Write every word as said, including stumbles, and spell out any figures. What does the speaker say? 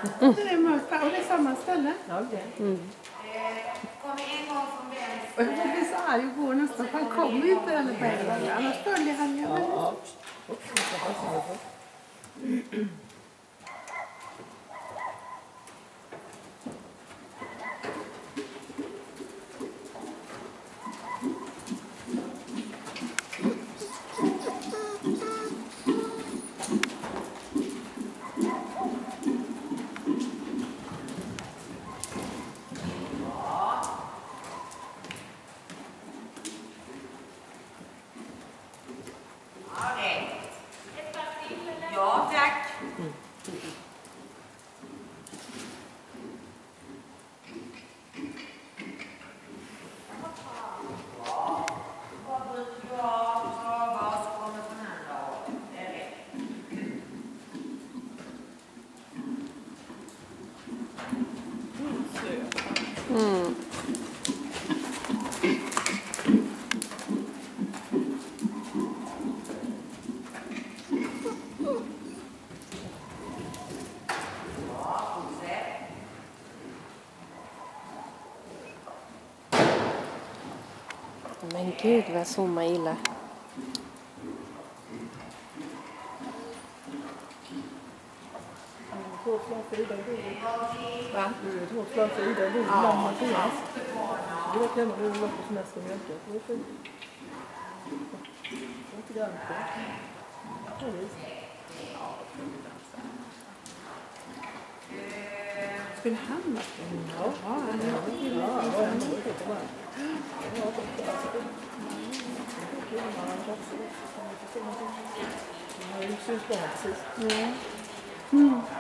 Mm. Det är mörkt och det är samma ställe. Ja, det. Mm. Och jag blir så arg och går nästan för han kommer ju inte heller på en gång. Annars följer han ju. Ja. Ja, tack. Mm. Vad brukar du ha för travar och så kommer sån här dag? Det är rätt. Mm. Men gud vad zoomar illa. Två slag för Ida och Gud. Va? Två slag för Ida och Gud. Ja, Mattias. Du var hemma nu och var på semester och mjölkade. Det var fint. Lite grann på. Ja, visst. Skulle han vara? Ja, ja, ja. Ja, det syns bara precis. Mm.